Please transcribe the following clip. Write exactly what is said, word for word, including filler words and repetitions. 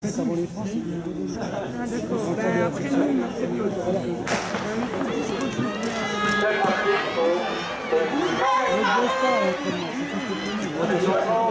Avant les France, il y a deux jours. Ah d'accord, ben, après nous, on a fait le... Voilà. Euh, On ne bosse pas à l'entraînement, c'est tout ce que je dis.